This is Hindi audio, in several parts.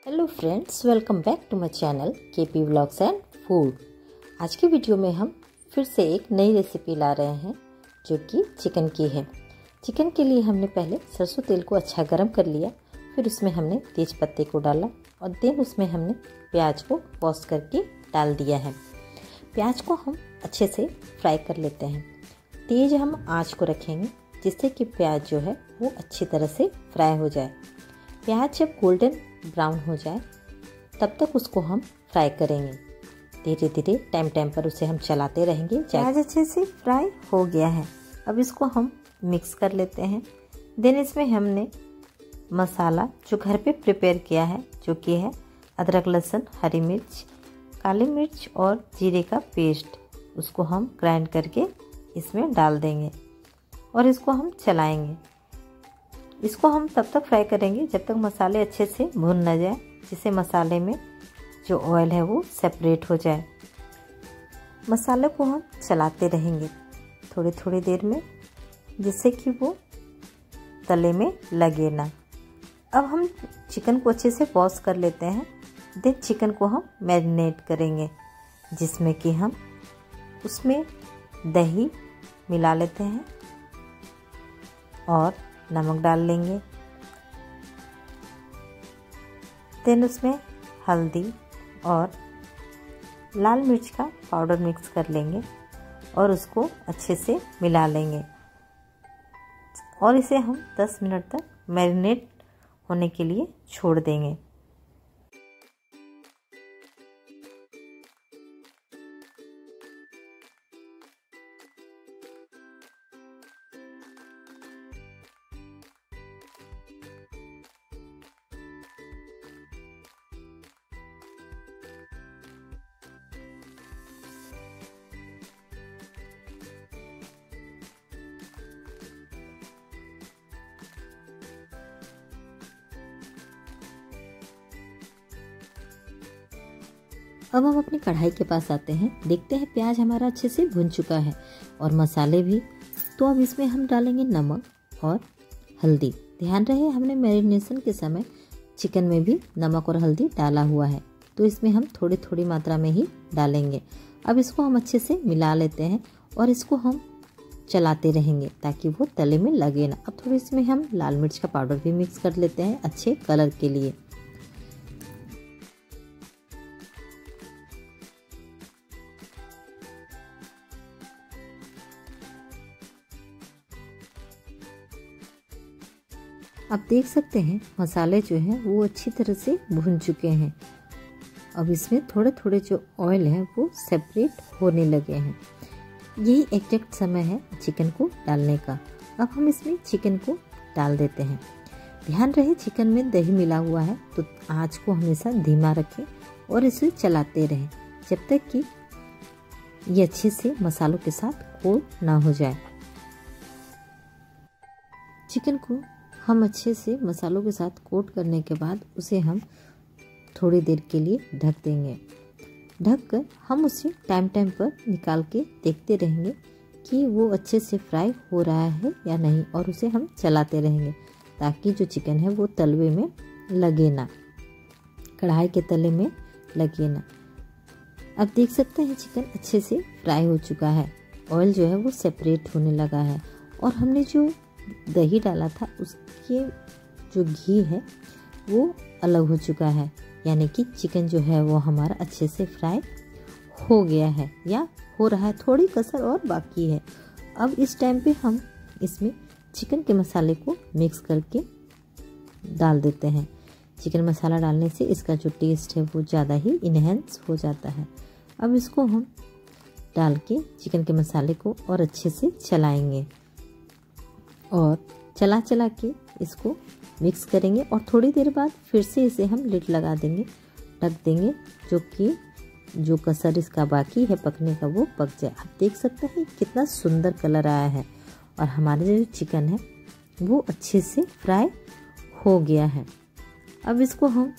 Hello friends, welcome back to my channel KP vlogs and food. आज की वीडियो में हम फिर से एक नई रेसिपी ला रहे हैं जो कि चिकन की है। चिकन के लिए हमने पहले सरसों तेल को अच्छा गर्म कर लिया, फिर उसमें हमने तेज पत्ते को डाला और देन उसमें हमने प्याज को वॉश करके डाल दिया है। प्याज को हम अच्छे से फ्राई कर लेते हैं। तेज हम आँच को रखेंगे जिससे कि प्याज जो है वो अच्छी तरह से फ्राई हो जाए। प्याज जब गोल्डन ब्राउन हो जाए तब तक उसको हम फ्राई करेंगे। धीरे धीरे टाइम पर उसे हम चलाते रहेंगे। प्याज अच्छे से फ्राई हो गया है, अब इसको हम मिक्स कर लेते हैं। देन इसमें हमने मसाला जो घर पे प्रिपेयर किया है जो कि है अदरक, लहसुन, हरी मिर्च, काली मिर्च और जीरे का पेस्ट, उसको हम ग्राइंड करके इसमें डाल देंगे और इसको हम चलाएंगे। इसको हम तब तक फ्राई करेंगे जब तक मसाले अच्छे से भुन न जाए, जिससे मसाले में जो ऑयल है वो सेपरेट हो जाए। मसाले को हम चलाते रहेंगे थोड़ी थोड़ी देर में, जिससे कि वो तले में लगे ना। अब हम चिकन को अच्छे से वॉश कर लेते हैं। देन चिकन को हम मैरिनेट करेंगे, जिसमें कि हम उसमें दही मिला लेते हैं और नमक डाल लेंगे। देन उसमें हल्दी और लाल मिर्च का पाउडर मिक्स कर लेंगे और उसको अच्छे से मिला लेंगे और इसे हम 10 मिनट तक मैरिनेट होने के लिए छोड़ देंगे। अब हम अपनी कढ़ाई के पास आते हैं। देखते हैं प्याज हमारा अच्छे से भुन चुका है और मसाले भी। तो अब इसमें हम डालेंगे नमक और हल्दी। ध्यान रहे हमने मैरिनेशन के समय चिकन में भी नमक और हल्दी डाला हुआ है, तो इसमें हम थोड़ी थोड़ी मात्रा में ही डालेंगे। अब इसको हम अच्छे से मिला लेते हैं और इसको हम चलाते रहेंगे ताकि वो तले में लगे ना। अब थोड़ी इसमें हम लाल मिर्च का पाउडर भी मिक्स कर लेते हैं अच्छे कलर के लिए। आप देख सकते हैं मसाले जो हैं वो अच्छी तरह से भुन चुके हैं। अब इसमें थोड़े थोड़े जो ऑयल है वो सेपरेट होने लगे हैं। यही एग्जैक्ट समय है चिकन को डालने का। अब हम इसमें चिकन को डाल देते हैं। ध्यान रहे चिकन में दही मिला हुआ है, तो आँच को हमेशा धीमा रखें और इसे चलाते रहें जब तक कि ये अच्छे से मसालों के साथ कोट ना हो जाए। चिकन को हम अच्छे से मसालों के साथ कोट करने के बाद उसे हम थोड़ी देर के लिए ढक देंगे। ढककर हम उसे टाइम पर निकाल के देखते रहेंगे कि वो अच्छे से फ्राई हो रहा है या नहीं, और उसे हम चलाते रहेंगे ताकि जो चिकन है वो तलवे में लगे ना, कढ़ाई के तले में लगे ना। अब देख सकते हैं चिकन अच्छे से फ्राई हो चुका है, ऑयल जो है वो सेपरेट होने लगा है और हमने जो दही डाला था उसके जो घी है वो अलग हो चुका है, यानी कि चिकन जो है वो हमारा अच्छे से फ्राई हो गया है या हो रहा है। थोड़ी कसर और बाकी है। अब इस टाइम पे हम इसमें चिकन के मसाले को मिक्स करके डाल देते हैं। चिकन मसाला डालने से इसका जो टेस्ट है वो ज़्यादा ही इन्हेंस हो जाता है। अब इसको हम डाल के चिकन के मसाले को और अच्छे से चलाएंगे और चला के इसको मिक्स करेंगे और थोड़ी देर बाद फिर से इसे हम लिड लगा देंगे, ढक देंगे, जो कि जो कसर इसका बाकी है पकने का वो पक जाए। आप देख सकते हैं कितना सुंदर कलर आया है और हमारे जो चिकन है वो अच्छे से फ्राई हो गया है। अब इसको हम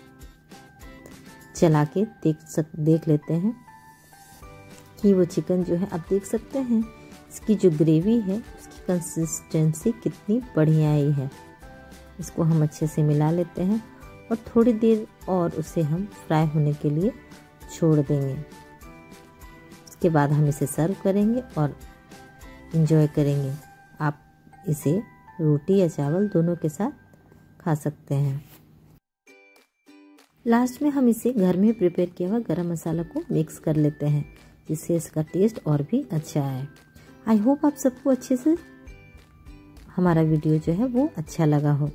चला के देख लेते हैं कि वो चिकन जो है, आप देख सकते हैं इसकी जो ग्रेवी है उसकी कंसिस्टेंसी कितनी बढ़िया आई है। इसको हम अच्छे से मिला लेते हैं और थोड़ी देर और उसे हम फ्राई होने के लिए छोड़ देंगे। उसके बाद हम इसे सर्व करेंगे और एंजॉय करेंगे। आप इसे रोटी या चावल दोनों के साथ खा सकते हैं। लास्ट में हम इसे घर में प्रिपेयर किया हुआ गरम मसाला को मिक्स कर लेते हैं, जिससे इसका टेस्ट और भी अच्छा आए। आई होप आप सबको अच्छे से हमारा वीडियो जो है वो अच्छा लगा हो।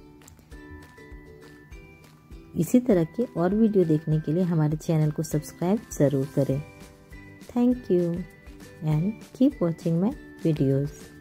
इसी तरह के और वीडियो देखने के लिए हमारे चैनल को सब्सक्राइब ज़रूर करें। Thank you and keep watching my videos.